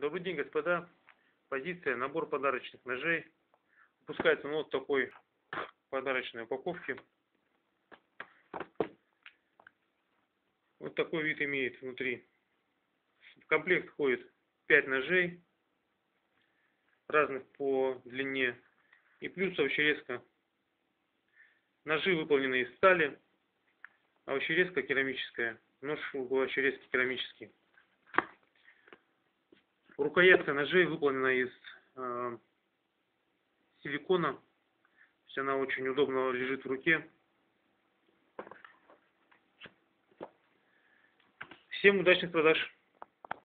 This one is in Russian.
Добрый день, господа. Позиция, набор подарочных ножей. Выпускается вот в такой подарочной упаковке. Вот такой вид имеет внутри. В комплект входит 5 ножей, разных по длине, и плюс овощерезка. Ножи выполнены из стали, а овощерезка керамическая. Нож овощерезки керамический. Рукоятка ножей выполнена из силикона. То есть она очень удобно лежит в руке. Всем удачных продаж!